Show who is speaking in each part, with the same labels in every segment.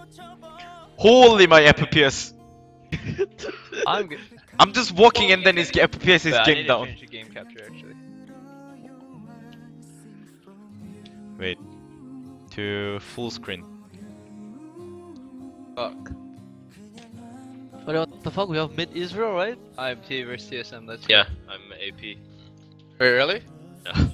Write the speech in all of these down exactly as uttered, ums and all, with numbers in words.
Speaker 1: Holy my F P S.
Speaker 2: I'm good.
Speaker 1: I'm just walking and then his F P S is
Speaker 2: But I
Speaker 1: getting
Speaker 2: need
Speaker 1: down.
Speaker 2: to change the game capture actually.
Speaker 1: Wait. To full screen.
Speaker 2: Fuck.
Speaker 3: But what the fuck? We have mid Israel, right?
Speaker 2: I'm T versus T S M. Let's
Speaker 4: Yeah,
Speaker 2: go.
Speaker 4: I'm A P.
Speaker 2: Wait, really?
Speaker 4: Yeah.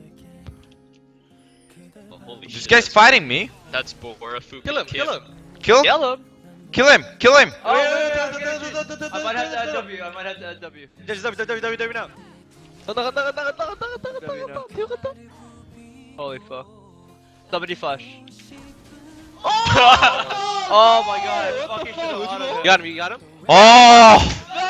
Speaker 4: Oh, holy
Speaker 1: This
Speaker 4: shit,
Speaker 1: guy's
Speaker 4: that's-
Speaker 1: fighting me.
Speaker 4: That's Borafu.
Speaker 2: Kill him! Kill him!
Speaker 1: Kill?
Speaker 2: Kill him!
Speaker 1: Kill him! Kill him!
Speaker 2: Oh, wait, wait, wait, wait, I might have to add W. I might have to add W.
Speaker 4: There's W, W, W, W now.
Speaker 3: 간다 간다 간다 간다 간다 간다 간다
Speaker 2: W
Speaker 3: 간다
Speaker 2: now.
Speaker 3: 뛰어간다.
Speaker 2: Holy fuck. Somebody flash. Oh my god, I fucking should have auto.
Speaker 4: You got him, you got him?
Speaker 1: Oh!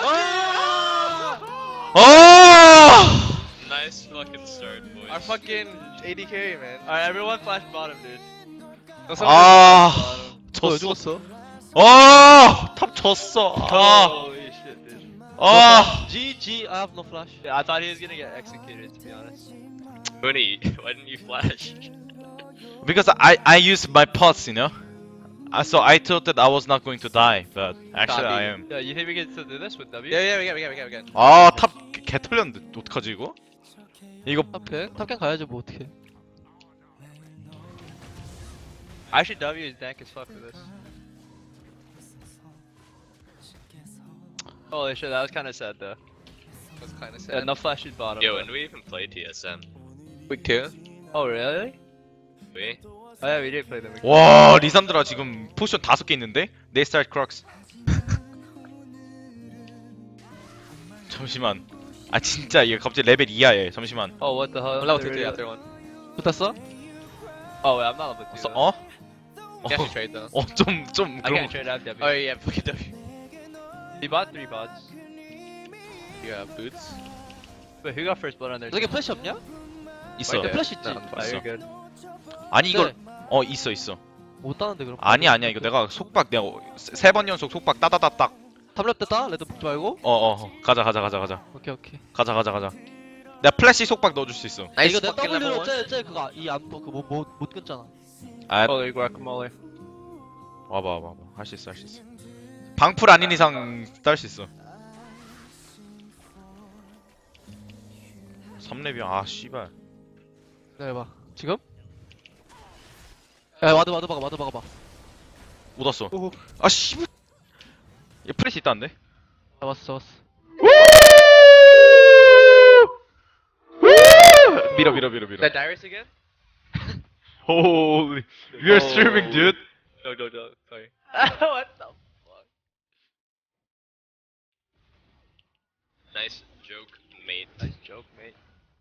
Speaker 1: Oh!
Speaker 4: Nice fucking start, boys.
Speaker 2: Our fucking A D carry, man. Alright, everyone flash bottom, dude.
Speaker 1: 아,
Speaker 3: 왜
Speaker 1: 졌어.
Speaker 3: 죽었어?
Speaker 1: 아, 탑 졌어. 아,
Speaker 2: Holy shit, dude.
Speaker 1: 아.
Speaker 3: G G. I have no flash.
Speaker 2: Yeah, I thought he was gonna get executed, to be honest.
Speaker 4: Huni, why didn't you flash?
Speaker 1: Because I I used my pots, you know. Uh, so I thought that I was not going to die, but actually I am.
Speaker 2: Yeah, you think we can still do this with W?
Speaker 4: Yeah, yeah, we got, we got, we got, we got.
Speaker 1: 아, 탑 개 털렸는데 어떡하지 이거? 이거
Speaker 3: 탑갱? 탑갱 가야지 뭐 어떡해.
Speaker 2: Actually, W is dank as fuck for this. Holy shit, that was kinda sad though.
Speaker 4: That's kind of
Speaker 2: Yeah, no flashes bottom.
Speaker 4: Yo,
Speaker 2: though.
Speaker 4: when do we even play T S M?
Speaker 2: Week two? Oh, really?
Speaker 4: We?
Speaker 2: Oh, yeah, we did play them.
Speaker 1: 와, 리산드라 지금 포션 다섯 개 있는데? 네 스타일 크록스. 잠시만. 아 진짜 얘 갑자기 레벨 이하에. 잠시만.
Speaker 2: Oh, what the hell?
Speaker 4: I'm level
Speaker 2: They
Speaker 4: two,
Speaker 2: really-
Speaker 4: after one.
Speaker 3: 붙었어?
Speaker 2: Oh, wait, I'm not level two.
Speaker 1: 서,
Speaker 2: though.
Speaker 1: 어?
Speaker 4: You have to trade though.
Speaker 1: 어, 좀, 좀
Speaker 2: I
Speaker 1: 그런.
Speaker 2: can't trade out W.
Speaker 4: Oh yeah, fucking W.
Speaker 2: He bought three bots.
Speaker 4: You got boots?
Speaker 2: Wait, who got first blood on their
Speaker 3: 너게
Speaker 2: team?
Speaker 3: 플래시 없냐?
Speaker 1: 있어.
Speaker 2: Okay.
Speaker 3: 플래시 있지?
Speaker 4: No, I'm
Speaker 2: Oh,
Speaker 4: fine.
Speaker 2: you're good.
Speaker 1: 아니 이걸 어 있어 있어.
Speaker 3: 못 따는데 그럼.
Speaker 1: 아니야 아니야 이거 내가 속박 내가 세 번 연속 속박 따다다딱.
Speaker 3: 탑랩 됐다? 레드 붙지 말고?
Speaker 1: 어어 어, 가자 가자 가자 가자
Speaker 3: 오케이 오케이.
Speaker 1: 가자 가자 가자. 내가 플래시 속박 넣어줄 수 있어.
Speaker 3: 아, 이거 내 W로 쟤쟤 그거 이안그뭐못 끊잖아.
Speaker 1: 아
Speaker 2: Holy guacamole.
Speaker 1: 와봐 와봐 와봐 할 수 있어 할 수 있어. 방풀 아닌 이상 딸 수 있어. 삼 렙이야 아 씨발.
Speaker 3: 기다려봐. 지금? 야 와드 와드 박아 와드 박아봐.
Speaker 1: 못 왔어.
Speaker 3: 오호.
Speaker 1: 아 씨발. 얘 플래시 있다는데?
Speaker 3: 잡았어 잡았어.
Speaker 1: 밀어 밀어 밀어 밀어.
Speaker 4: That Dyrus again?
Speaker 1: Holy, we are streaming, dude.
Speaker 4: No, no, no, sorry.
Speaker 2: What the fuck?
Speaker 4: Nice joke, mate.
Speaker 2: Nice joke, mate.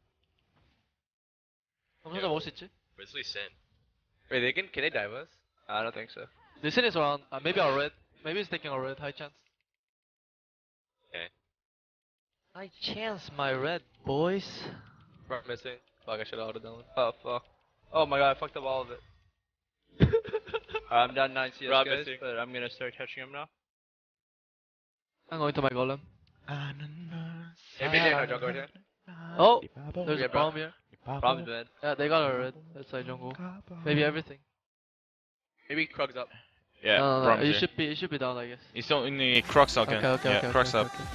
Speaker 3: 혼자 먹을 수 있지?
Speaker 4: Where's Lissandra?
Speaker 2: Wait, they can can they dive us? I don't think so.
Speaker 3: The sin is around. Uh, maybe our red. Maybe it's taking our red. High chance.
Speaker 4: Okay.
Speaker 3: High chance, my red boys.
Speaker 2: Front missing. Fuck, I should have auto done. Oh fuck. Oh my god, I fucked up all of it. Alright, I'm down nine C S
Speaker 4: Rob
Speaker 2: guys,
Speaker 4: missing.
Speaker 2: but I'm gonna start catching him now.
Speaker 3: I'm going to my golem.
Speaker 4: Hey, big no jungle here.
Speaker 3: Oh, there's
Speaker 2: Yeah,
Speaker 3: a
Speaker 2: bro.
Speaker 3: problem here.
Speaker 2: Rob's dead.
Speaker 3: Yeah, they got our red. That's side jungle. Maybe everything.
Speaker 2: Maybe Krug's up.
Speaker 1: Yeah,
Speaker 3: no, no, no.
Speaker 1: from
Speaker 3: You
Speaker 1: there.
Speaker 3: should be. You should be down, I guess.
Speaker 1: It's on in the Crocs again.
Speaker 3: Okay, okay,
Speaker 1: yeah,
Speaker 3: okay.
Speaker 1: Crocs
Speaker 3: okay,
Speaker 1: up.
Speaker 3: okay.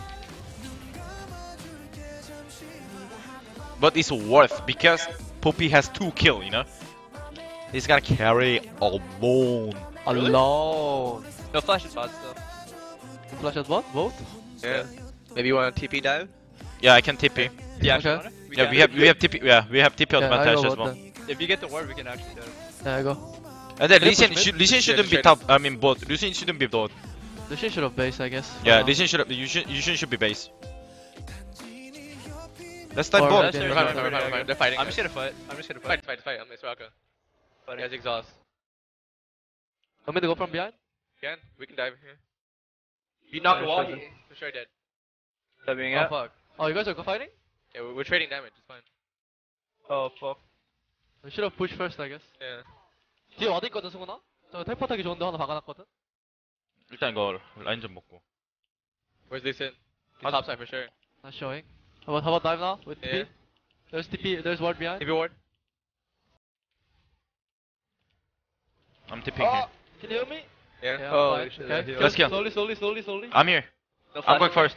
Speaker 1: But it's worth because Poppy has two kill, you know. He's gonna carry alone.
Speaker 3: Alone.
Speaker 2: No flash is bot still.
Speaker 3: Flash at what? Both?
Speaker 4: Yeah. Maybe you want a T P dive?
Speaker 1: Yeah, I can T P.
Speaker 2: Yeah,
Speaker 3: Okay.
Speaker 2: sure. We
Speaker 1: Yeah,
Speaker 2: can.
Speaker 1: we have we have T P. Yeah, we have T P
Speaker 3: Yeah, I
Speaker 1: advantage
Speaker 3: go
Speaker 1: as
Speaker 3: bot
Speaker 1: well.
Speaker 3: then.
Speaker 2: If you get the ward, we can actually do it.
Speaker 3: Yeah, I go.
Speaker 1: And then
Speaker 3: Can I
Speaker 1: Lee Sin,
Speaker 3: push
Speaker 1: should, Lee Sin shouldn't be
Speaker 4: Yeah,
Speaker 1: top. I mean, bot. Lee Sin shouldn't be bot.
Speaker 3: The shit should have base, I guess. for
Speaker 1: Yeah,
Speaker 3: now.
Speaker 1: Lee Sin should. You should. You should should be base. Let's type
Speaker 3: Or
Speaker 1: bot.
Speaker 3: let's-
Speaker 2: They're,
Speaker 3: Yeah,
Speaker 4: Fine,
Speaker 3: yeah,
Speaker 4: fine, fine, fine, fine. They're fighting.
Speaker 2: I'm just gonna fight. I'm just gonna fight.
Speaker 4: Fight, fight, fight. I'm Miss Raka. He has exhaust.
Speaker 3: Want me to go from behind?
Speaker 4: Again, we can dive here. You knock the
Speaker 2: Yeah,
Speaker 4: wall,
Speaker 2: sure.
Speaker 4: he for sure dead.
Speaker 2: Dubbing
Speaker 3: Oh
Speaker 2: out.
Speaker 3: fuck. Oh, you guys are fighting?
Speaker 4: Yeah, we're, we're trading damage. It's fine.
Speaker 2: Oh fuck.
Speaker 3: We should have pushed first, I guess.
Speaker 4: Yeah.
Speaker 3: 뒤에 와드 있거든, 승훈아? 저 텔포 타기 좋은데 하나 박아놨거든?
Speaker 1: 일단 이거 라인 좀 먹고.
Speaker 4: Where's Lissandra? He's top side for sure.
Speaker 3: Not showing. How about, how about dive now? With
Speaker 4: Yeah.
Speaker 3: T P? There's T P, there's ward behind.
Speaker 4: T P ward.
Speaker 1: I'm tipping
Speaker 3: Oh,
Speaker 1: here.
Speaker 3: can you hear me?
Speaker 2: Yeah.
Speaker 3: Yeah,
Speaker 2: oh,
Speaker 3: fine.
Speaker 2: shit.
Speaker 3: Okay.
Speaker 2: yeah,
Speaker 1: Let's kill.
Speaker 3: Slowly, slowly, slowly, slowly.
Speaker 1: I'm here.
Speaker 2: No
Speaker 1: I'm going
Speaker 2: flash.
Speaker 1: first.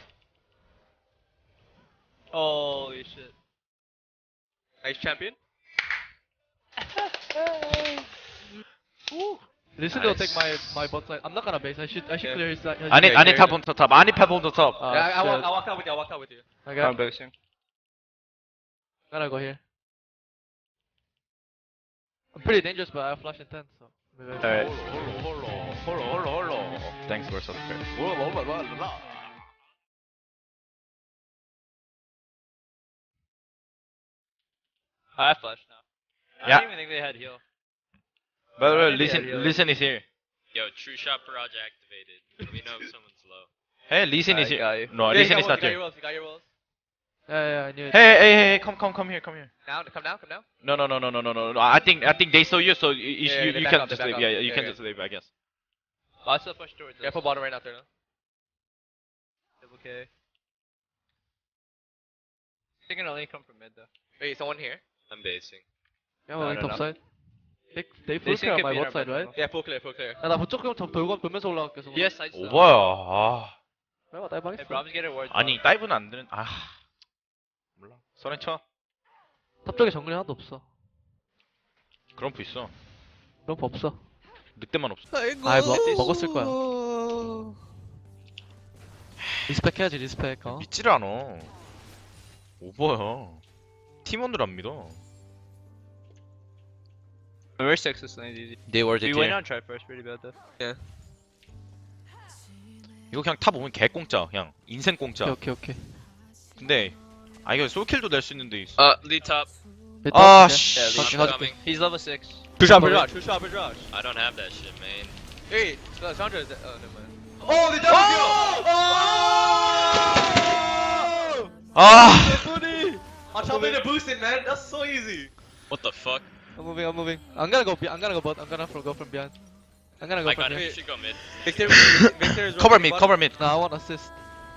Speaker 2: Holy shit. Nice champion.
Speaker 3: Listen,
Speaker 1: Nice.
Speaker 3: will take my my bot side. I'm not gonna base. I should I should
Speaker 2: Yeah.
Speaker 3: clear his side. his
Speaker 1: I need
Speaker 3: side.
Speaker 1: I need tap on the top. I need pep on the top.
Speaker 3: Oh,
Speaker 2: yeah, I, I, walk,
Speaker 3: shit.
Speaker 2: I walk out with you. I walk out with you.
Speaker 3: Okay.
Speaker 4: I'm basing.
Speaker 3: I'm gonna go here. I'm pretty dangerous, but I have flash intent, so. Maybe I should-
Speaker 4: Alright.
Speaker 1: Thanks for subscribing.
Speaker 4: I have flash now. I
Speaker 1: Yeah.
Speaker 4: didn't even think they had heal.
Speaker 1: By the way,
Speaker 4: Yeah,
Speaker 1: listen,
Speaker 4: yeah, yeah.
Speaker 1: listen is here.
Speaker 5: Yo, true shot barrage activated. Let me know if someone's low.
Speaker 1: Hey, listen is
Speaker 4: I got
Speaker 1: here.
Speaker 4: you.
Speaker 1: No,
Speaker 2: Yeah, you
Speaker 1: listen
Speaker 2: got
Speaker 1: is
Speaker 2: rolls,
Speaker 1: not
Speaker 2: you got your
Speaker 1: here.
Speaker 2: rolls, you got your rolls.
Speaker 3: Yeah, yeah, I knew it.
Speaker 1: Hey, hey, hey, come, come, come here, come here.
Speaker 2: Now, come down, come down.
Speaker 1: No, no, no, no, no, no, no. no. I think, I think they saw you, so you, you,
Speaker 2: Yeah,
Speaker 1: you,
Speaker 2: they
Speaker 1: you
Speaker 2: back
Speaker 1: can
Speaker 2: up, they
Speaker 1: just
Speaker 2: back
Speaker 1: leave.
Speaker 2: up.
Speaker 1: Yeah, yeah, you
Speaker 2: Yeah,
Speaker 1: can
Speaker 2: yeah.
Speaker 1: just leave, I guess.
Speaker 4: I'll still push towards
Speaker 2: Yeah,
Speaker 4: us.
Speaker 2: put bottom right out there now.
Speaker 4: Double K. They're gonna only come from mid though.
Speaker 2: Wait, someone here?
Speaker 5: I'm basing.
Speaker 3: Yeah, well,
Speaker 4: No, no,
Speaker 3: top
Speaker 4: no.
Speaker 3: side. They they
Speaker 4: They
Speaker 3: full
Speaker 4: think
Speaker 3: clear on
Speaker 4: it'd
Speaker 3: my
Speaker 4: be in
Speaker 3: bot
Speaker 4: our
Speaker 3: side,
Speaker 4: bottom
Speaker 3: right?
Speaker 4: though.
Speaker 2: Yeah, full clear, full clear.
Speaker 3: 야, 나 저쪽 좀 돌고 돌면서 올라갈게.
Speaker 4: He has sights though.
Speaker 1: 오버야. 아,
Speaker 3: 내가 날
Speaker 4: Hey,
Speaker 3: 망했어.
Speaker 4: Brahms get it ward.
Speaker 1: 아니 다이브는 안 되는. 아, 몰라. 선행 쳐.
Speaker 3: 탑 쪽에 정글이 하나도 없어.
Speaker 1: 그럼프 있어.
Speaker 3: 그런 거 없어.
Speaker 1: 늑대만 없어.
Speaker 3: 아이 뭐, 먹었을 거야. 리스펙 해야지 리스펙. 어?
Speaker 1: 믿지를 않아. 오버야. 팀원들 안 믿어.
Speaker 4: We're six, this lane's easy.
Speaker 1: They were
Speaker 4: We went on try first, pretty bad though.
Speaker 1: 이거 그냥 탑 오면 개공짜. 그냥 인생 공짜.
Speaker 3: 오케이 오케이 오케이.
Speaker 1: 근데 아 이거 솔킬도 낼 수 있는데.
Speaker 5: Uh, lead top.
Speaker 1: 아
Speaker 3: 씨.
Speaker 1: 씨.
Speaker 5: Yeah,
Speaker 3: Okay,
Speaker 5: lead
Speaker 3: okay.
Speaker 5: coming.
Speaker 4: He's level six.
Speaker 2: True shot, true shot, true shot, true shot.
Speaker 5: I don't have that shit, man.
Speaker 2: Hey, Lissandra is that? Oh, never mind.
Speaker 1: 어,
Speaker 2: they double kill!
Speaker 1: 아.
Speaker 2: Huni! On top of the boosted, man. That's so easy.
Speaker 5: What the fuck?
Speaker 3: I'm moving, I'm moving. I'm gonna go. Be I'm gonna go bot. I'm gonna go from behind. I'm gonna go
Speaker 5: I
Speaker 3: from
Speaker 5: got it.
Speaker 3: behind.
Speaker 5: You should go mid.
Speaker 2: Victor, Victor is
Speaker 1: Cover
Speaker 2: rotating
Speaker 1: mid,
Speaker 2: bottom.
Speaker 1: cover mid.
Speaker 3: No, I want assist.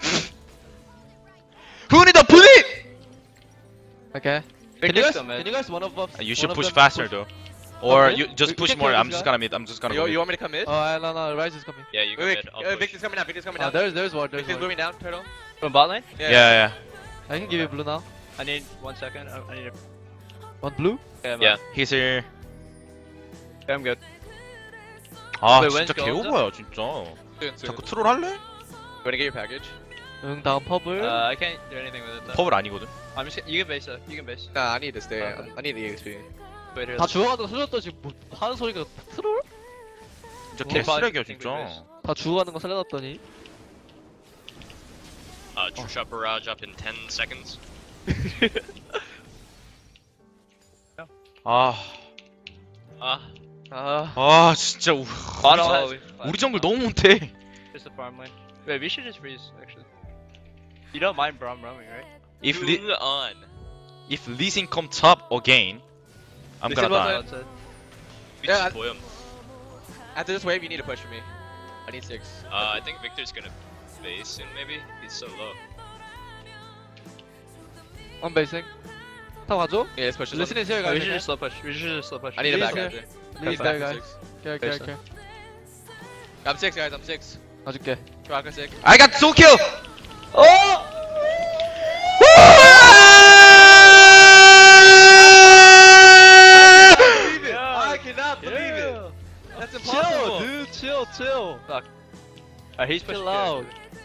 Speaker 1: Huni the bullet.
Speaker 3: Okay. Can you
Speaker 4: Victor's
Speaker 3: guys?
Speaker 4: still mid.
Speaker 3: Can you guys one of us?
Speaker 1: You should
Speaker 3: one of
Speaker 1: push
Speaker 3: them
Speaker 1: faster though. Or
Speaker 3: Okay.
Speaker 1: you just
Speaker 3: We- we
Speaker 1: push
Speaker 3: can
Speaker 1: more.
Speaker 3: kill
Speaker 1: I'm
Speaker 3: this
Speaker 1: just
Speaker 3: guy.
Speaker 1: gonna mid. I'm just gonna
Speaker 2: You,
Speaker 1: go
Speaker 2: you
Speaker 1: mid.
Speaker 2: want me to come mid?
Speaker 3: Oh, I, no, no. Ryze is coming.
Speaker 5: Yeah, you go
Speaker 2: Wait,
Speaker 5: mid.
Speaker 2: wait,
Speaker 5: I'll
Speaker 2: uh,
Speaker 5: push.
Speaker 2: Victor's coming down, Victor's coming
Speaker 3: Ah,
Speaker 2: down.
Speaker 3: there's there's ward. There's
Speaker 2: Victor's
Speaker 3: ward.
Speaker 2: moving down, turtle.
Speaker 4: From bot lane?
Speaker 1: Yeah, yeah.
Speaker 3: I can give you blue now.
Speaker 4: I need one second. I, I need a.
Speaker 3: Want blue?
Speaker 4: Yeah, I'm
Speaker 5: Yeah.
Speaker 4: out.
Speaker 1: He's here.
Speaker 4: Yeah, I'm good.
Speaker 1: 아
Speaker 4: Wait,
Speaker 1: 진짜
Speaker 4: when's gold?
Speaker 1: 개오버야 진짜.
Speaker 2: Soon, soon.
Speaker 1: 자꾸 트롤 할래?
Speaker 2: You wanna get your package?
Speaker 3: 응, 다음 퍼블.
Speaker 4: Uh, I can't do anything with it though.
Speaker 1: 퍼블 아니거든.
Speaker 4: I'm just. You can base it. You can base.
Speaker 2: Nah, I need to stay.
Speaker 4: Okay.
Speaker 2: I need the E X P.
Speaker 4: Wait here.
Speaker 3: 다 죽어가지고 살렸다 지금 뭐 하는 소리가 트롤?
Speaker 1: 진짜
Speaker 4: 어,
Speaker 1: 개쓰레기야
Speaker 4: think
Speaker 1: 진짜.
Speaker 4: we missed.
Speaker 3: 다 죽어가는 거 살려놨더니.
Speaker 5: Uh, true shot barrage up in ten seconds.
Speaker 1: 아,
Speaker 5: Ah,
Speaker 2: Uh,
Speaker 1: 아 진짜 우,
Speaker 4: Bottom
Speaker 1: 우리,
Speaker 4: has
Speaker 1: 정-
Speaker 4: flash.
Speaker 1: 우리 정글 너무 못해.
Speaker 4: Just the farm lane. Wait, we should just freeze actually. You don't mind Braum roaming, right?
Speaker 1: If Li
Speaker 5: move on.
Speaker 1: if Lee Sin come top again, I'm
Speaker 2: Lee
Speaker 1: gonna
Speaker 2: Sin was
Speaker 1: die.
Speaker 2: a-
Speaker 4: Outside.
Speaker 5: We
Speaker 2: Yeah,
Speaker 5: just
Speaker 2: I-
Speaker 5: spoil him.
Speaker 2: after this wave, you need to push for me. I need six.
Speaker 5: Uh, I think Victor's gonna base in maybe. He's so low.
Speaker 3: 원 베이싱. 다 와줘?
Speaker 2: Yeah, let's push this.
Speaker 3: Listen is here,
Speaker 4: Oh, we
Speaker 3: guys.
Speaker 4: should just slow push. We should just slow push.
Speaker 2: I need a back
Speaker 3: Listen.
Speaker 2: after.
Speaker 3: Lead
Speaker 2: Back
Speaker 3: there,
Speaker 2: to
Speaker 3: guys.
Speaker 2: six.
Speaker 3: 오케이, 오케이, 오케이.
Speaker 2: I'm six, guys. I'm six.
Speaker 3: 놔줄게.
Speaker 2: Chewbacca six.
Speaker 1: I got two kill.
Speaker 2: Believe it. I cannot believe it. That's
Speaker 3: Chill,
Speaker 2: impossible.
Speaker 3: dude. Chill, chill.
Speaker 4: Uh, he's pushing.
Speaker 3: Chill out.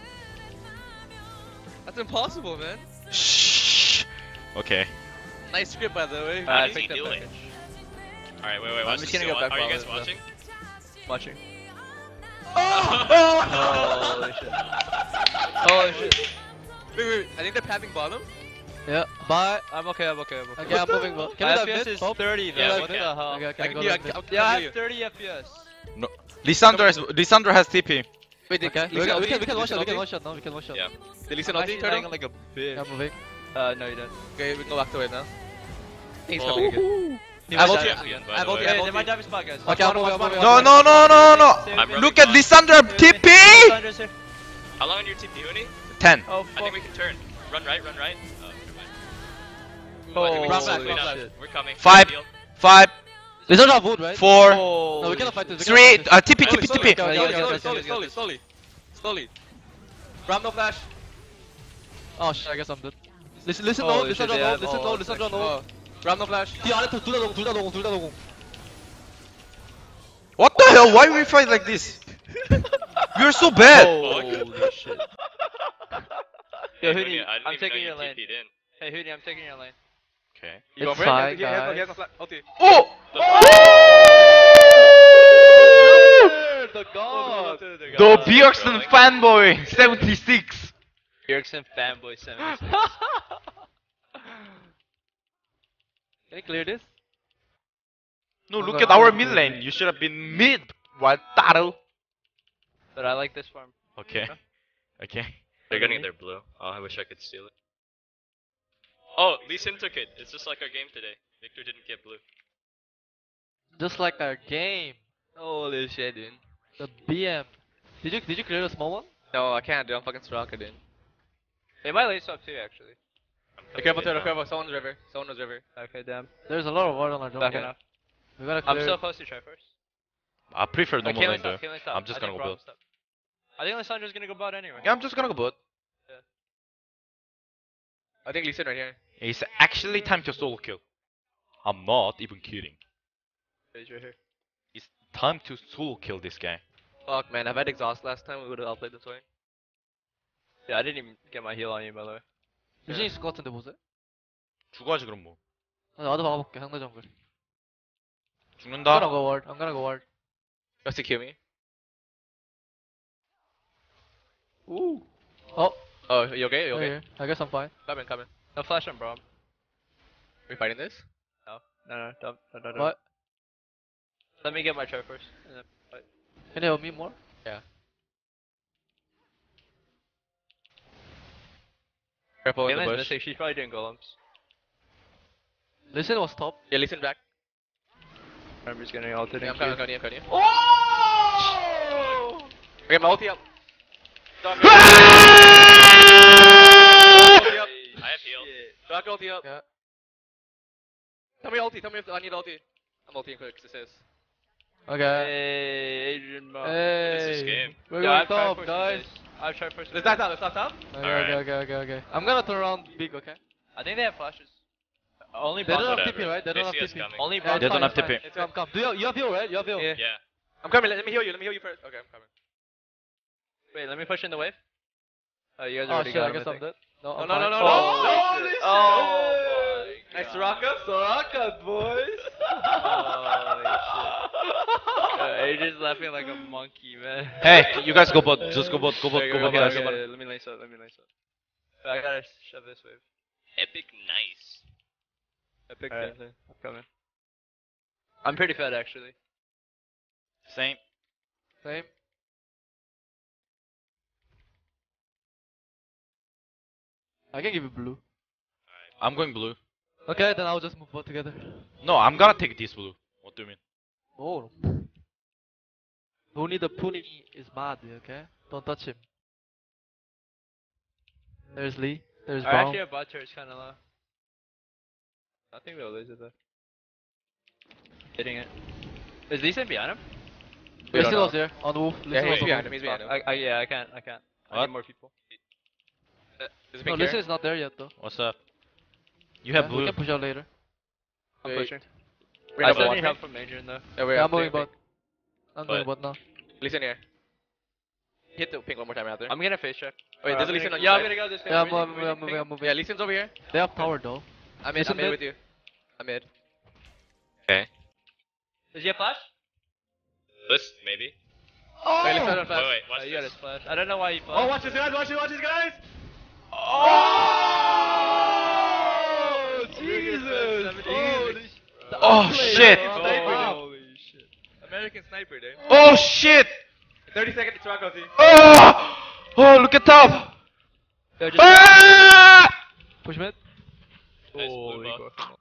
Speaker 2: That's impossible, man.
Speaker 1: Shh. Okay.
Speaker 2: Nice script, by the way.
Speaker 4: Uh,
Speaker 5: What
Speaker 4: I
Speaker 5: is
Speaker 4: think
Speaker 5: he
Speaker 4: that
Speaker 5: doing?
Speaker 4: package.
Speaker 5: Alright, wait, wait,
Speaker 4: I'm
Speaker 5: watch
Speaker 4: just
Speaker 5: this.
Speaker 4: gonna
Speaker 5: Yo,
Speaker 4: go back
Speaker 5: Are you
Speaker 4: while
Speaker 5: guys
Speaker 4: it's, uh,
Speaker 5: watching?
Speaker 4: Watching.
Speaker 2: Oh!
Speaker 4: Holy shit. Holy shit.
Speaker 2: Wait, wait. I think they're pathing bottom.
Speaker 3: Yeah, bye.
Speaker 4: I'm okay. I'm okay. I'm okay.
Speaker 3: Okay, I'm moving. Can we
Speaker 4: My
Speaker 3: dive
Speaker 4: F P S
Speaker 3: mid?
Speaker 4: is
Speaker 3: Top?
Speaker 4: thirty though.
Speaker 5: Yeah,
Speaker 4: what
Speaker 5: we
Speaker 4: the
Speaker 5: can.
Speaker 4: hell?
Speaker 3: Okay, okay,
Speaker 2: I can
Speaker 3: go
Speaker 2: do. I
Speaker 3: dive
Speaker 2: can,
Speaker 3: mid.
Speaker 2: I'm,
Speaker 4: Yeah, I
Speaker 2: I'm
Speaker 4: have thirty F P S.
Speaker 1: Lissandra has Lissandra has T P.
Speaker 2: Wait, did,
Speaker 3: Okay, we
Speaker 2: Listen,
Speaker 3: can, we
Speaker 2: ulti?
Speaker 3: can, we can
Speaker 2: Did
Speaker 3: one shot, we
Speaker 2: Listen
Speaker 3: can
Speaker 2: ulti?
Speaker 3: one shot now, we can one shot.
Speaker 5: Yeah.
Speaker 2: Did Listen
Speaker 4: I'm
Speaker 2: ulti,
Speaker 4: actually
Speaker 2: turtle?
Speaker 4: lagging like a bitch.
Speaker 3: Yeah, I'm moving.
Speaker 4: Uh, no, you don't.
Speaker 2: Okay, we can go back to it now. He's
Speaker 5: Well,
Speaker 2: coming again.
Speaker 4: He
Speaker 2: I have
Speaker 4: might
Speaker 2: ulti.
Speaker 4: dive
Speaker 5: again,
Speaker 2: I
Speaker 5: by
Speaker 2: have
Speaker 5: the
Speaker 2: ulti.
Speaker 5: way.
Speaker 2: I
Speaker 4: Hey,
Speaker 2: have
Speaker 4: they might
Speaker 2: ulti.
Speaker 4: dive his spot, guys.
Speaker 3: Okay, I'm moving, I'm moving.
Speaker 1: No, no, no, no, no.
Speaker 5: I'm
Speaker 1: Look
Speaker 5: rubbing
Speaker 1: at
Speaker 5: on.
Speaker 1: Lissandra T P.
Speaker 4: Lissandra's here.
Speaker 5: How long on your T P, Huni?
Speaker 1: Ten.
Speaker 4: Oh,
Speaker 5: I
Speaker 4: fuck.
Speaker 5: think we can turn. Run right, run right. Oh, never mind.
Speaker 4: Oh,
Speaker 5: I think we can
Speaker 2: Run
Speaker 5: just
Speaker 2: back,
Speaker 5: clean
Speaker 2: run
Speaker 5: up.
Speaker 2: back.
Speaker 5: We're coming.
Speaker 1: Five.
Speaker 5: Heal.
Speaker 1: Five,
Speaker 3: They don't have wood, right?
Speaker 1: four,
Speaker 2: Oh,
Speaker 3: No, we cannot fight this. We
Speaker 1: three.
Speaker 3: cannot fight
Speaker 1: Uh, T P, T P,
Speaker 2: Slowly,
Speaker 1: T P.
Speaker 2: slowly,
Speaker 3: Yeah, yeah,
Speaker 2: slowly,
Speaker 3: yeah,
Speaker 2: slowly,
Speaker 3: yeah,
Speaker 2: slowly,
Speaker 3: yeah,
Speaker 2: slowly, slowly. Ram no flash.
Speaker 3: this. Oh shit, I guess I'm dead. Listen, listen, no,
Speaker 2: Holy
Speaker 3: listen,
Speaker 2: shit,
Speaker 3: no,
Speaker 2: they
Speaker 3: no,
Speaker 2: have
Speaker 3: listen, no,
Speaker 2: all
Speaker 3: listen, no,
Speaker 2: section.
Speaker 3: no.
Speaker 2: Oh. Ram no flash.
Speaker 3: 뒤 아래 둘 다 노공, 둘 다 노공, 둘 다 노공.
Speaker 1: What the hell? Why we fight like this? We're so bad.
Speaker 2: Holy shit.
Speaker 4: Yo,
Speaker 5: Hey,
Speaker 4: Huni,
Speaker 5: Huni, I didn't
Speaker 4: I'm
Speaker 5: even
Speaker 4: taking
Speaker 5: know
Speaker 4: your
Speaker 5: you
Speaker 4: lane.
Speaker 5: TP'd in.
Speaker 4: Hey, Huni, I'm taking your lane.
Speaker 1: Okay.
Speaker 2: You
Speaker 3: It's
Speaker 2: going for it?
Speaker 3: fine,
Speaker 2: He has no- he has
Speaker 3: guys.
Speaker 2: no flash. Ulti.
Speaker 1: Oh!
Speaker 2: The god.
Speaker 1: The Bjergsen fanboy seventy-six.
Speaker 4: Bjergsen fanboy seventy-six.
Speaker 3: Can you clear this?
Speaker 1: No,
Speaker 3: Oh
Speaker 1: look
Speaker 3: God,
Speaker 1: at our
Speaker 3: clear,
Speaker 1: mid
Speaker 3: clear,
Speaker 1: lane.
Speaker 3: clear.
Speaker 1: You should have been mid. What Taro?
Speaker 4: But I like this farm.
Speaker 1: Okay. Okay.
Speaker 5: They're getting their blue. Oh, I wish I could steal it. Oh, Lee Sin took it. It's just like our game today. Victor didn't get blue.
Speaker 3: Just like our game.
Speaker 2: Holy shit, dude.
Speaker 3: The B M. Did you did you clear the small one?
Speaker 2: No, I can't, dude. I'm fucking Straka, dude.
Speaker 4: They might lane swap too, actually.
Speaker 5: I'm
Speaker 2: Be
Speaker 5: coming
Speaker 2: careful,
Speaker 5: mid
Speaker 2: Turtle,
Speaker 5: now.
Speaker 2: careful. Someone's river. Someone's river.
Speaker 4: Okay, damn.
Speaker 3: There's a lot of water on our
Speaker 2: Back
Speaker 3: jungle.
Speaker 2: enough.
Speaker 3: We gotta
Speaker 4: I'm
Speaker 3: clear.
Speaker 4: so close to try first.
Speaker 1: I prefer
Speaker 4: Uh,
Speaker 1: normal
Speaker 4: Kaelin's
Speaker 1: lane though.
Speaker 4: top, Kaelin's top.
Speaker 1: I'm just
Speaker 4: I
Speaker 1: gonna
Speaker 4: think
Speaker 1: go build.
Speaker 4: Brahms top. I think Lissandra's gonna go bot anyway.
Speaker 1: Yeah, I'm just gonna go build.
Speaker 2: I think Lee Sin right here.
Speaker 1: It's actually time to solo kill. I'm not even kidding.
Speaker 4: He's right here.
Speaker 1: It's time to solo kill this guy.
Speaker 2: Fuck, man. If I had exhaust last time, we would have outplayed this way.
Speaker 4: Yeah, I didn't even get my heal on you, by the way.
Speaker 3: 유진이 있을 것 같은데 보세요.
Speaker 1: 죽어야지 그럼 뭐.
Speaker 3: 나도 박아볼게 상대 정글. I'm
Speaker 1: 죽는다.
Speaker 3: gonna go ward. I'm gonna go ward.
Speaker 2: Just to kill me.
Speaker 3: Ooh. Oh.
Speaker 2: Oh, you okay? You okay?
Speaker 3: Okay. I guess I'm fine.
Speaker 2: Come in, come in.
Speaker 4: No flash on Braum.
Speaker 2: We fighting this?
Speaker 4: No, no, no, don't, no, no, no.
Speaker 3: What?
Speaker 4: Let me get my try first. And then fight.
Speaker 3: Can you help me more?
Speaker 2: Careful in the
Speaker 4: Kaelin's
Speaker 2: bush.
Speaker 4: missing. She's probably doing golems.
Speaker 3: Listen was top.
Speaker 2: Yeah, listen back.
Speaker 4: Remember's getting ulted.
Speaker 2: Yeah, I'm
Speaker 4: in
Speaker 2: coming,
Speaker 4: Q.
Speaker 2: I'm coming, I'm coming. Oh! Okay, my ulti up. Dog ulti up.
Speaker 5: I have heal.
Speaker 2: Dog ulti up.
Speaker 3: Yeah.
Speaker 2: Tell me ulti, tell me if I need ulti. I'm ultiing quick, because this is.
Speaker 3: Okay.
Speaker 4: Hey, Adrian Braum.
Speaker 3: Hey.
Speaker 5: This is game.
Speaker 3: We're
Speaker 4: Yeah,
Speaker 3: going
Speaker 4: I've tried
Speaker 3: top,
Speaker 4: first
Speaker 3: guys.
Speaker 4: with this. I've tried first.
Speaker 2: Let's
Speaker 4: with
Speaker 2: dive
Speaker 4: this.
Speaker 2: top, let's dive top.
Speaker 3: Okay,
Speaker 5: Alright.
Speaker 3: okay, okay, okay, okay. I'm gonna turn around big, okay?
Speaker 4: I think they have flashes. Only
Speaker 3: They don't
Speaker 4: Braum.
Speaker 3: have
Speaker 5: Whatever.
Speaker 3: T P, right? They don't
Speaker 5: They
Speaker 3: have
Speaker 5: see
Speaker 3: T
Speaker 5: us
Speaker 3: P.
Speaker 5: coming.
Speaker 4: Only
Speaker 3: Yeah,
Speaker 4: Braum.
Speaker 3: it's
Speaker 1: They don't
Speaker 3: fine,
Speaker 1: have
Speaker 3: it's fine.
Speaker 1: T P.
Speaker 3: It's come, come. Do you, you have heal, right? You have heal.
Speaker 2: Yeah.
Speaker 5: Yeah.
Speaker 2: I'm coming, let me heal you, let me heal you first. Okay, I'm coming.
Speaker 4: Wait, let me push in the wave. Oh, you guys
Speaker 3: Oh
Speaker 4: already
Speaker 3: shit,
Speaker 4: got
Speaker 3: I
Speaker 4: him,
Speaker 3: guess
Speaker 4: I
Speaker 3: I'm
Speaker 4: think.
Speaker 3: dead. No,
Speaker 2: No,
Speaker 3: I'm
Speaker 2: no, no,
Speaker 3: fine.
Speaker 2: no,
Speaker 3: Oh,
Speaker 2: no.
Speaker 4: Holy shit.
Speaker 2: Oh,
Speaker 4: my
Speaker 2: Nice
Speaker 4: God.
Speaker 2: Soraka? Soraka, boys.
Speaker 4: Holy shit. Uh, Adrian's laughing like a monkey, man.
Speaker 1: Hey, you guys go bot. Just go bot. Go bot.
Speaker 2: Okay,
Speaker 1: Go
Speaker 2: go
Speaker 1: bot,
Speaker 2: bot,
Speaker 1: guys.
Speaker 2: go
Speaker 4: Yeah,
Speaker 2: bot.
Speaker 4: yeah, let me lane up, let me lane up. I gotta shove this wave.
Speaker 5: Epic nice.
Speaker 4: Epic
Speaker 2: Alright.
Speaker 4: thing. I'm coming. I'm pretty fed actually.
Speaker 1: Same.
Speaker 3: Same. I can give you blue.
Speaker 1: I'm going blue.
Speaker 3: Okay, then I'll just move both together.
Speaker 1: No, I'm gonna take this blue. What do you mean?
Speaker 3: Oh. Huni the Puni is mad, okay? Don't touch him. There's Lee. There's
Speaker 4: Our
Speaker 3: Brown.
Speaker 4: actually our bot turret's kinda low. I think we'll lose it though. Hitting it. Is Lee Sin behind him?
Speaker 2: We don't
Speaker 3: Listen was
Speaker 2: know.
Speaker 3: here on Wolf.
Speaker 2: Yeah,
Speaker 3: Listen
Speaker 2: he's
Speaker 3: was on
Speaker 2: behind
Speaker 3: Wolf.
Speaker 2: him, he's behind him.
Speaker 4: I, I, yeah, I can't, I can't. I
Speaker 1: What?
Speaker 4: need more people.
Speaker 2: Uh, There's a
Speaker 3: No,
Speaker 2: big
Speaker 3: Listen
Speaker 2: here.
Speaker 3: is not there yet though.
Speaker 1: What's up? You have
Speaker 3: Yeah, We
Speaker 1: blue.
Speaker 3: can push out later.
Speaker 4: I'm
Speaker 2: Wait.
Speaker 4: pushing.
Speaker 2: We're
Speaker 4: I
Speaker 2: gonna
Speaker 4: still
Speaker 2: have
Speaker 4: need
Speaker 2: one.
Speaker 4: help from Adrian though.
Speaker 2: Yeah, we're
Speaker 3: Yeah,
Speaker 2: up
Speaker 3: I'm moving
Speaker 2: there.
Speaker 3: bot. I'm going
Speaker 5: But-
Speaker 3: bot now.
Speaker 2: Listen here. Hit the pink one more time out there.
Speaker 4: I'm gonna face check.
Speaker 2: Wait,
Speaker 4: Or
Speaker 2: there's a
Speaker 4: I'm
Speaker 2: Lee Sin
Speaker 4: gonna-
Speaker 2: on
Speaker 4: Yeah,
Speaker 2: your
Speaker 4: I'm
Speaker 2: side.
Speaker 4: gonna go this guy.
Speaker 3: Yeah, I'm
Speaker 4: Really,
Speaker 3: moving, I'm
Speaker 4: really
Speaker 3: moving,
Speaker 4: ping.
Speaker 3: I'm moving.
Speaker 2: Yeah, Lee Sin's over here.
Speaker 3: They have tower though.
Speaker 2: I'm in,
Speaker 3: Listen
Speaker 2: I'm in
Speaker 3: mid.
Speaker 2: with you. I'm mid.
Speaker 5: Okay.
Speaker 4: Does he have flash?
Speaker 5: This, maybe.
Speaker 2: Wait, Lee Sin on
Speaker 5: Wait,
Speaker 2: flash.
Speaker 5: wait,
Speaker 4: Oh,
Speaker 5: watch
Speaker 4: you got
Speaker 5: this.
Speaker 4: his flash. I don't know why he
Speaker 2: Oh,
Speaker 4: flashed.
Speaker 2: watch this, guys! Watch this, watch this, guys!
Speaker 1: Oh,
Speaker 2: Jesus! Holy sh-
Speaker 1: Oh shit!
Speaker 2: Holy
Speaker 4: shit.
Speaker 2: American sniper, dude.
Speaker 1: Oh shit!
Speaker 2: thirty seconds to rock ulti.
Speaker 1: Oh! Oh, look at top!
Speaker 4: Yo, just
Speaker 1: Ah!
Speaker 3: Push mid.
Speaker 5: Nice blue
Speaker 4: Holy
Speaker 5: buff.
Speaker 4: God.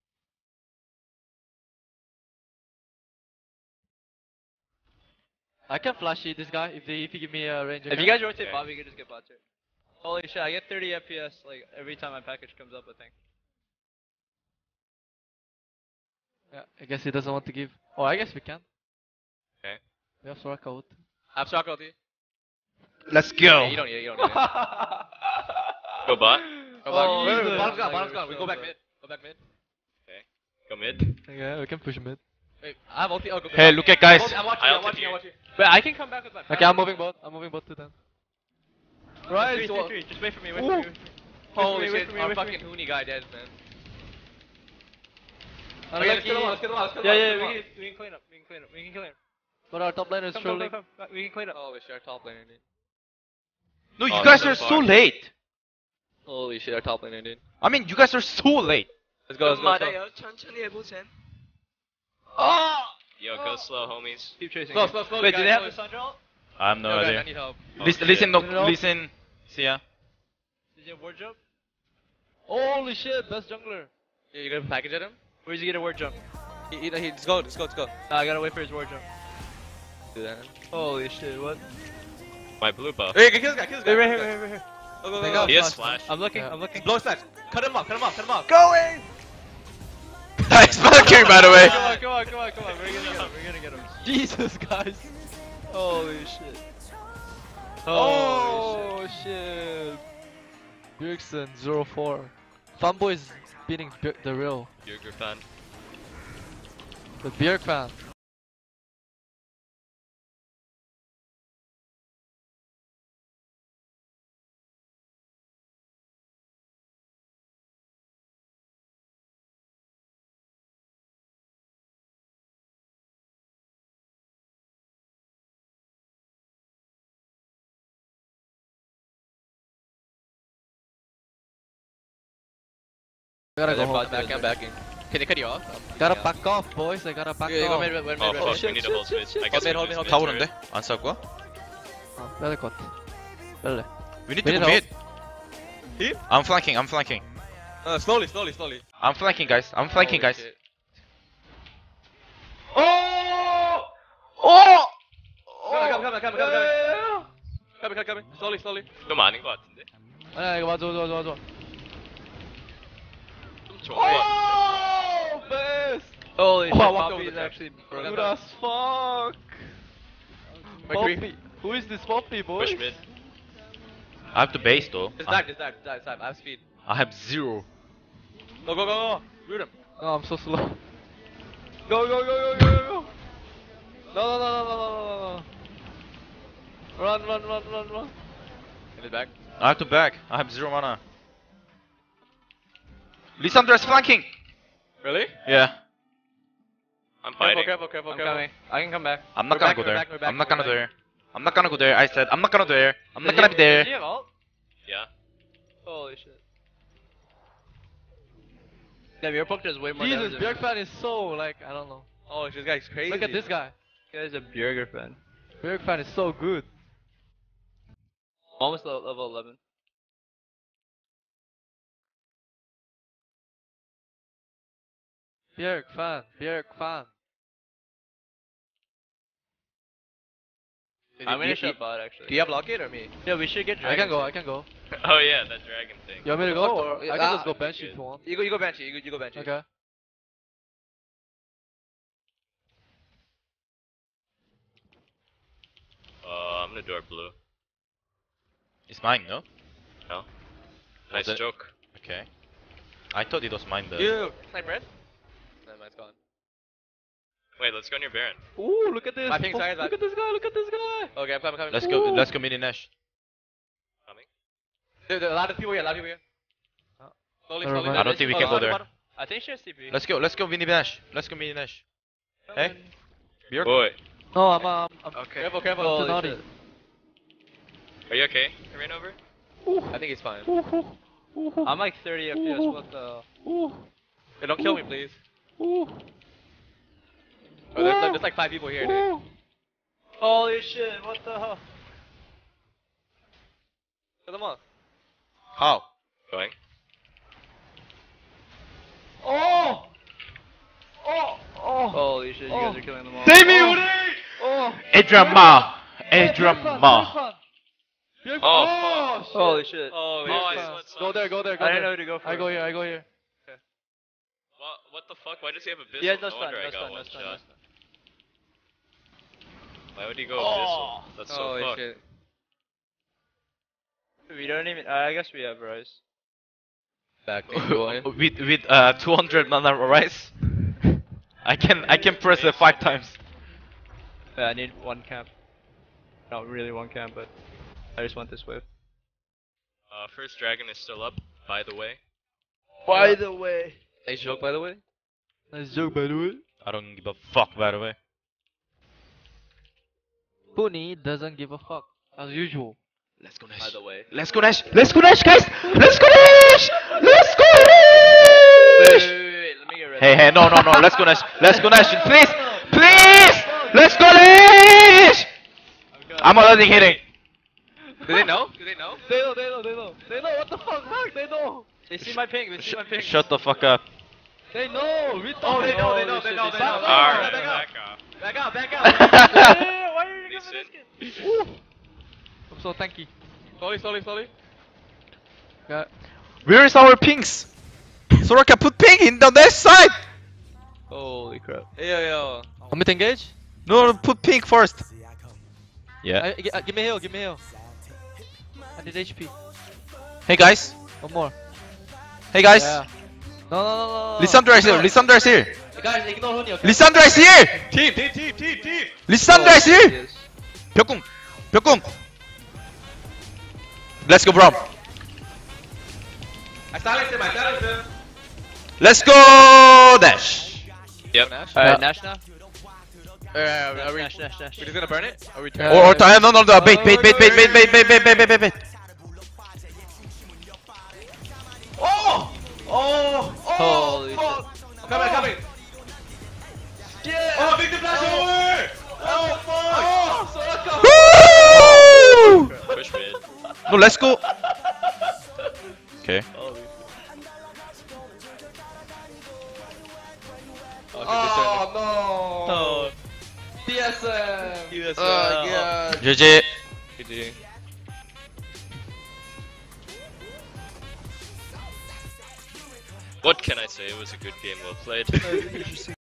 Speaker 3: I can flash you this guy if they if you give me a range.
Speaker 4: If
Speaker 3: okay?
Speaker 4: you guys rotate
Speaker 5: Okay.
Speaker 4: bot, we can just get bot turret. Holy shit, I get thirty F P S like every time my package comes up, I think.
Speaker 3: Yeah, I guess he doesn't want to give. Oh, I guess we can.
Speaker 5: Okay.
Speaker 3: We have Soraka ult.
Speaker 2: I have shock ulti.
Speaker 1: Let's
Speaker 2: Yeah,
Speaker 1: go.
Speaker 2: you don't need it, you don't need it.
Speaker 5: Go bot.
Speaker 2: Go back.
Speaker 3: Oh,
Speaker 2: Wait, wait,
Speaker 3: Jesus.
Speaker 2: bottom's gone, bottom's gone. We go back mid. Go back mid.
Speaker 5: Go mid.
Speaker 3: Yeah, we can push mid.
Speaker 2: Wait, I have ulti. Oh, go, go
Speaker 1: Hey,
Speaker 2: back.
Speaker 1: look at guys.
Speaker 2: I'm watching,
Speaker 5: I
Speaker 2: I'm
Speaker 5: ulted
Speaker 2: watching,
Speaker 5: here.
Speaker 2: I'm watching. Wait, I can come back with my
Speaker 3: Okay, I'm moving bot. I'm moving bot to them.
Speaker 2: Right,
Speaker 4: Three,
Speaker 2: so-
Speaker 4: three, three. Just wait for me. Wait
Speaker 3: Ooh.
Speaker 4: for me. Wait for me.
Speaker 2: Holy
Speaker 4: Wait for me,
Speaker 2: shit,
Speaker 4: wait for me,
Speaker 2: our
Speaker 4: wait for me.
Speaker 2: fucking Huni guy dead, man.
Speaker 3: I'm
Speaker 2: Okay, let's
Speaker 3: lucky.
Speaker 2: get them on, let's get them on, let's get them
Speaker 4: Yeah,
Speaker 2: on,
Speaker 4: yeah.
Speaker 2: let's
Speaker 4: We
Speaker 2: get them
Speaker 4: can, we can clean up. We can clean up. We can clean up.
Speaker 3: But our top lane is
Speaker 4: Come, come,
Speaker 3: trolling.
Speaker 4: come, come. We can clean
Speaker 2: on.
Speaker 4: up.
Speaker 2: Holy shit, our top laner, dude.
Speaker 1: No, you
Speaker 5: Oh,
Speaker 1: guys
Speaker 5: so
Speaker 1: are
Speaker 5: far.
Speaker 1: so late.
Speaker 2: Holy shit, our top laner, dude.
Speaker 1: I mean, you guys are so late.
Speaker 2: Let's go, let's go. Let's go.
Speaker 5: Yo, go slow, homies.
Speaker 4: Keep chasing.
Speaker 2: Slow,
Speaker 4: him.
Speaker 2: slow, slow,
Speaker 4: Wait,
Speaker 2: guys,
Speaker 4: do they have
Speaker 2: slow.
Speaker 4: Lissandra ult?
Speaker 1: I have no,
Speaker 2: No, guys, I
Speaker 1: idea.
Speaker 2: need help.
Speaker 5: Oh,
Speaker 1: listen,
Speaker 5: shit.
Speaker 1: listen, no,
Speaker 3: You know?
Speaker 1: listen. See ya.
Speaker 4: Did you have ward jump?
Speaker 3: Holy shit, best jungler.
Speaker 2: Yeah, you gonna package at him?
Speaker 4: Where does he get a ward jump?
Speaker 2: He, he, he, let's go, let's go, let's go.
Speaker 4: Nah, I gotta wait for his ward jump.
Speaker 2: Do that.
Speaker 4: Holy shit, what?
Speaker 5: My blue buff.
Speaker 2: Hey, kill this guy, kill this guy.
Speaker 4: Wait, right
Speaker 2: kill
Speaker 4: here,
Speaker 2: this
Speaker 4: right here, right here.
Speaker 2: guy. Go, go,
Speaker 3: They
Speaker 2: go,
Speaker 3: got
Speaker 2: go.
Speaker 5: He has
Speaker 3: flash.
Speaker 5: flash.
Speaker 4: I'm looking,
Speaker 3: Yeah.
Speaker 4: I'm looking.
Speaker 2: Blow his flash. Cut him off, cut him off, cut him off.
Speaker 1: Going. Nice flanking, by the way.
Speaker 4: Come on, come on, come on, come on. We're gonna get him, we're gonna get him.
Speaker 3: Jesus, guys.
Speaker 4: Holy shit.
Speaker 3: Oh shit. Bjergsen zero four. Fanboy is beating Bjer- the real.
Speaker 5: Burger fan.
Speaker 3: The Bjerg fan. Gotta
Speaker 2: They're
Speaker 3: go
Speaker 2: bot
Speaker 3: home.
Speaker 2: back, I'm backing. Can they cut you off?
Speaker 3: Gotta back off, boys. I gotta back
Speaker 2: Yeah, go
Speaker 3: off.
Speaker 2: mid, mid, mid,
Speaker 5: Oh
Speaker 2: mid,
Speaker 5: fuck,
Speaker 2: mid.
Speaker 5: we need to hold mid. I guess
Speaker 2: mid,
Speaker 5: we
Speaker 2: hold
Speaker 5: lose
Speaker 2: mid,
Speaker 5: mid
Speaker 2: hold
Speaker 5: turret.
Speaker 1: 타오는데? 안 싸울 거야?
Speaker 3: 어, 빼야 될것 같아. 빨리.
Speaker 1: We need
Speaker 3: We
Speaker 1: to
Speaker 3: need
Speaker 1: go mid.
Speaker 2: Hit?
Speaker 1: I'm flanking, I'm flanking.
Speaker 2: Uh, slowly, slowly, slowly.
Speaker 1: I'm flanking, guys. I'm flanking,
Speaker 2: Holy
Speaker 1: guys.
Speaker 2: shit.
Speaker 1: Oh! Oh!
Speaker 2: Come on, come on, come on, come on, come on. Come on, come on. Slowly, slowly.
Speaker 5: 좀 아닌 것 같은데?
Speaker 3: 아니야, 이거 맞아, 맞아, 맞아, 맞아.
Speaker 5: 좀 좋은 것 같은데?
Speaker 3: Oh, best!
Speaker 4: Holy
Speaker 2: Oh,
Speaker 4: shit,
Speaker 2: I walked
Speaker 4: Poppy
Speaker 2: over
Speaker 4: is
Speaker 2: the
Speaker 4: actually broken.
Speaker 3: Good as fuck!
Speaker 2: Mercury.
Speaker 3: Poppy. Who is this Poppy, boys?
Speaker 5: Push mid.
Speaker 1: I have the base though.
Speaker 2: Just dive, just dive, just dive, just dive. I have speed.
Speaker 1: I have zero.
Speaker 2: Go, go, go, go. Root him.
Speaker 3: No, I'm so slow. Go, go, go, go, go, go, go! No, no, no, no, no, no, no, no. Run, run, run, run, run.
Speaker 2: In his back.
Speaker 1: I have to back. I have zero mana. Lissandra is flanking.
Speaker 2: Really?
Speaker 1: Yeah.
Speaker 5: I'm
Speaker 2: Careful,
Speaker 5: fighting.
Speaker 2: careful, careful,
Speaker 4: I'm
Speaker 2: careful.
Speaker 4: coming. I can come back.
Speaker 1: I'm not
Speaker 2: We're
Speaker 1: gonna
Speaker 2: back,
Speaker 1: go
Speaker 2: we're
Speaker 1: there.
Speaker 2: back, we're back,
Speaker 1: I'm not
Speaker 2: we're
Speaker 1: gonna go
Speaker 2: back.
Speaker 1: there. I'm not gonna go there. I said I'm not gonna go there. I'm not
Speaker 4: Does
Speaker 1: gonna
Speaker 4: he-
Speaker 1: be there.
Speaker 4: Does he have ult?
Speaker 5: Yeah.
Speaker 4: Holy shit. Damn, your poke does way more
Speaker 3: Jesus,
Speaker 4: damage than
Speaker 3: Bjerg fan is so, like, I don't know.
Speaker 2: Oh, this guy's crazy.
Speaker 3: Look at this guy.
Speaker 4: This guy's a Bjerger fan.
Speaker 3: Bjerg fan is so good.
Speaker 4: Almost le- level eleven.
Speaker 3: Bjerg fan, Bjerg fan.
Speaker 4: I'm gonna
Speaker 2: you-
Speaker 4: shut bot actually.
Speaker 2: Do you have locket or me?
Speaker 4: Yeah, we should get
Speaker 3: I
Speaker 4: dragon.
Speaker 3: can go, I can go.
Speaker 5: Oh yeah, that dragon thing.
Speaker 3: You want me to go, or
Speaker 2: Yeah,
Speaker 3: I can
Speaker 2: ah,
Speaker 3: just go bench if you want.
Speaker 2: You go, you go Banshee. You go, you go Banshee.
Speaker 3: Okay.
Speaker 5: Uh, I'm gonna do our blue.
Speaker 1: It's mine, no?
Speaker 5: No. Nice
Speaker 1: it?
Speaker 5: joke.
Speaker 1: Okay. I thought it was mine though.
Speaker 2: You. Sniper red? No, mine's gone.
Speaker 5: Wait, let's go near Baron.
Speaker 3: Ooh, look at this.
Speaker 2: My ping
Speaker 3: Oh,
Speaker 2: side,
Speaker 3: look
Speaker 2: my-
Speaker 3: at this guy, look at this guy.
Speaker 2: Okay, I'm coming, coming.
Speaker 1: Let's go.
Speaker 3: Ooh.
Speaker 1: Let's go mid in Nash.
Speaker 5: Coming.
Speaker 2: There, there are a lot of people here, a lot of people here. Slowly,
Speaker 3: Never
Speaker 2: slowly.
Speaker 3: mind.
Speaker 1: I don't think we can go there.
Speaker 4: I think she has T P.
Speaker 1: Let's go. Let's go mid in Nash. Let's go mid in Nash. Hey. Björk.
Speaker 5: Boy,
Speaker 3: No, I'm, um, I'm
Speaker 4: Okay.
Speaker 2: Careful, careful.
Speaker 3: too
Speaker 2: Holy
Speaker 3: naughty.
Speaker 2: shit.
Speaker 5: are you okay? I ran over.
Speaker 3: Ooh,
Speaker 2: I think he's fine.
Speaker 3: ooh, ooh, ooh,
Speaker 4: I'm like thirty F P S.
Speaker 3: Ooh.
Speaker 4: What the?
Speaker 3: ooh,
Speaker 2: Hey, don't kill me, please.
Speaker 3: ooh,
Speaker 2: Oh, there's, there's like five people here, dude.
Speaker 3: ooh.
Speaker 4: Holy shit! What the hell?
Speaker 2: Kill them all.
Speaker 1: How?
Speaker 5: Going.
Speaker 3: Oh! Oh! Oh!
Speaker 4: Holy shit! You
Speaker 3: Oh.
Speaker 4: guys are killing them all.
Speaker 1: Save me,
Speaker 3: Oh.
Speaker 1: Huni!
Speaker 3: Oh!
Speaker 1: Edrama.
Speaker 3: Bjerg
Speaker 1: Edrama.
Speaker 3: fan, Bjerg fan.
Speaker 5: Oh,
Speaker 3: Oh, shit.
Speaker 4: Holy shit!
Speaker 2: Oh,
Speaker 5: Oh,
Speaker 3: Bjerg
Speaker 5: I
Speaker 3: fan.
Speaker 5: split some.
Speaker 3: Go there, go there, go
Speaker 4: I
Speaker 3: there.
Speaker 4: didn't know who to go for.
Speaker 3: I go here, I go here.
Speaker 5: What, what the fuck? Why does he have Abyssal?
Speaker 4: Yeah, no
Speaker 5: no
Speaker 4: stun,
Speaker 5: wonder
Speaker 4: no
Speaker 5: I got
Speaker 4: stun, no
Speaker 5: one
Speaker 4: stun, no
Speaker 5: shot.
Speaker 4: stun.
Speaker 5: Why would he go
Speaker 4: Oh!
Speaker 5: Abyssal? That's so
Speaker 4: Holy
Speaker 5: fucked.
Speaker 4: shit. We don't even. Uh, I guess we have Ryze.
Speaker 2: Back boy.
Speaker 1: with with uh two hundred mana Ryze, I can I can press it five times.
Speaker 4: Yeah, I need one camp. Not really one camp, but I just want this wave.
Speaker 5: Uh, first dragon is still up, by the way.
Speaker 4: By the way.
Speaker 2: Nice joke, by the way.
Speaker 4: Nice joke, by the way.
Speaker 1: I don't give a fuck, by the way.
Speaker 3: Huni doesn't give a fuck, as usual.
Speaker 1: Let's go
Speaker 2: By
Speaker 1: Nash.
Speaker 2: the way.
Speaker 1: Let's go Nash. Let's go Nash, guys. Let's go Nash. Let's go
Speaker 4: Wait, wait,
Speaker 1: Nash.
Speaker 4: wait, wait, wait, let me get ready.
Speaker 1: Hey, hey, no, no, no. Let's go Nash. Let's go Nash, please, please. Let's go Nash. I'm already hitting.
Speaker 2: Do they know? Do they know?
Speaker 3: They know, they know, they know. They know, what the fuck, fuck, they know.
Speaker 4: They see my ping, they see my ping.
Speaker 1: Shut the fuck up.
Speaker 3: They know, we
Speaker 2: Oh, they know, they know,
Speaker 4: Holy
Speaker 2: they
Speaker 4: shit,
Speaker 2: know,
Speaker 4: they
Speaker 2: they know.
Speaker 4: see-
Speaker 5: Alright,
Speaker 2: Back
Speaker 5: back
Speaker 2: up.
Speaker 5: off.
Speaker 2: Back out, back out.
Speaker 4: Hey, why are you giving this
Speaker 5: Decent.
Speaker 4: kid?
Speaker 3: I'm so tanky.
Speaker 2: Slowly, slowly, slowly.
Speaker 3: Got
Speaker 1: Where is our pings? Soraka, put ping in the left side.
Speaker 4: Holy crap.
Speaker 2: Yo, yo.
Speaker 3: Want me to engage?
Speaker 1: No, no, put ping first. Yeah.
Speaker 3: I, gi- uh, give me heal, give me heal. I need H P.
Speaker 1: Hey guys.
Speaker 3: One more.
Speaker 1: Hey guys.
Speaker 3: Yeah. No, no, no, no, no.
Speaker 1: Lissandra is here. Lissandra is here.
Speaker 3: Guys, ignore Huni, okay?
Speaker 1: Lissandra is here.
Speaker 2: Team, team, team, team, team.
Speaker 1: Lissandra is here.
Speaker 4: Yes.
Speaker 1: 벽궁. 벽궁. Let's go, bro.
Speaker 2: I silenced him, I silenced him.
Speaker 1: Let's go, Dash.
Speaker 5: Yep.
Speaker 2: Nash?
Speaker 1: Yeah.
Speaker 4: Alright, Nash now?
Speaker 2: Uh, are we,
Speaker 4: Nash, Nash, Nash.
Speaker 2: we're just gonna burn it? Are we
Speaker 3: Yeah.
Speaker 1: Or, or time. No, no, no. Bait, bait, bait, bait, bait, bait, bait, bait, bait, bait, bait, bait.
Speaker 2: Oh! Oh! Oh!
Speaker 4: Holy
Speaker 2: fuck. I'm coming, I'm coming. Yeah! Oh, Victor flash over! Oh, fuck! Oh, Soraka!
Speaker 1: Woo!
Speaker 5: Push mid.
Speaker 1: No, let's go. Okay.
Speaker 2: Oh, no!
Speaker 4: Oh.
Speaker 2: T S M!
Speaker 4: T S M.
Speaker 2: Oh, God.
Speaker 1: G G.
Speaker 2: G G.
Speaker 5: What can I say? It was a good game, well played.